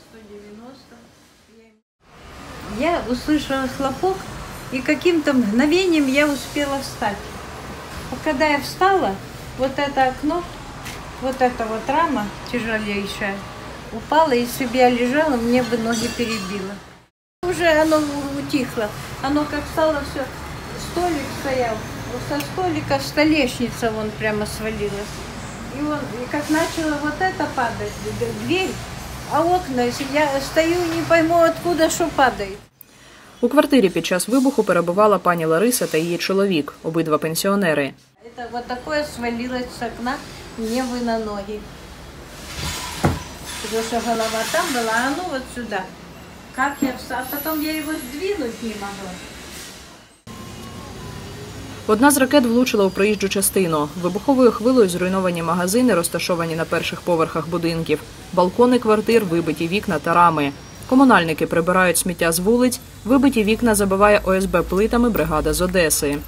190. Я услышала хлопок, и каким-то мгновением я успела встать. Когда я встала, вот это окно, вот эта вот рама тяжелейшая, упала, и если бы я лежала, мне бы ноги перебило. Уже оно утихло, оно как стало все, столик стоял, со столика столешница вон прямо свалилась. И как начало вот это падать, дверь, а окна, я стою и не пойму, откуда що падає. У квартирі під час вибуху перебувала пані Лариса та її чоловік, обидва пенсіонери. Это вот такое свалилось с окна мне на ноги. Потому что голова там была, а ну вот сюда. Как я встала, потом я его сдвинуть не могла. Одна з ракет влучила у проїжджу частину. Вибуховою хвилею зруйновані магазини, розташовані на перших поверхах будинків, балкони квартир, вибиті вікна та рами. Комунальники прибирають сміття з вулиць, вибиті вікна забиває ОСБ плитами бригада з Одеси.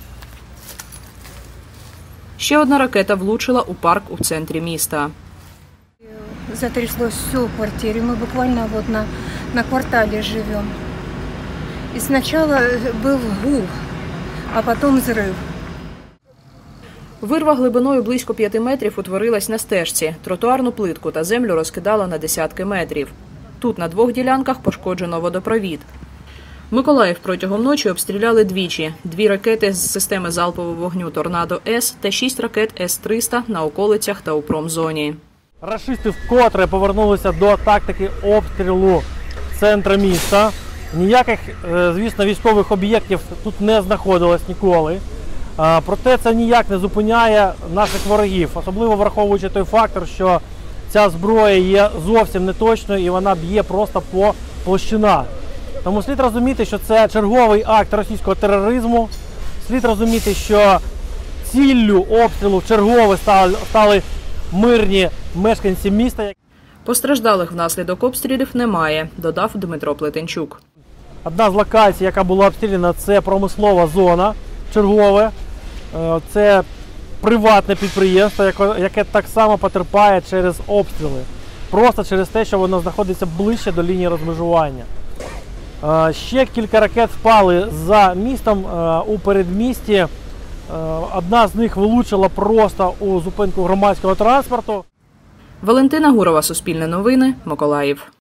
Ще одна ракета влучила у парк у центрі міста. Затряслось все в квартире. Мы буквально вот на квартале живем. И сначала был гул, а потом взрыв. Вирва глибиною близько 5 метрів утворилась на стежці. Тротуарну плитку та землю розкидала на десятки метрів. Тут на 2 ділянках пошкоджено водопровід. Миколаїв протягом ночі обстріляли двічі. 2 ракети з системи залпового вогню «Торнадо-С» та 6 ракет С-300 на околицях та у промзоні. Рашисти вкотре повернулися до тактики обстрілу центру міста. Ніяких, звісно, військових об'єктів тут не знаходилось ніколи. Проте це ніяк не зупиняє наших ворогів, особливо враховуючи той фактор, що ця зброя є зовсім неточною і вона б'є просто по площинах. Тому слід розуміти, що це черговий акт російського тероризму. Слід розуміти, що ціллю обстрілу вчергове стали мирні мешканці міста. Постраждалих внаслідок обстрілів немає, додав Дмитро Плетенчук. Одна з локацій, яка була обстріляна, це промислова зона чергове. Це приватне підприємство, яке так само потерпає через обстріли. Просто через те, що воно знаходиться ближче до лінії розмежування. Ще кілька ракет впали за містом у передмісті. Одна з них влучила просто у зупинку громадського транспорту. Валентина Гурова, Суспільне новини, Миколаїв.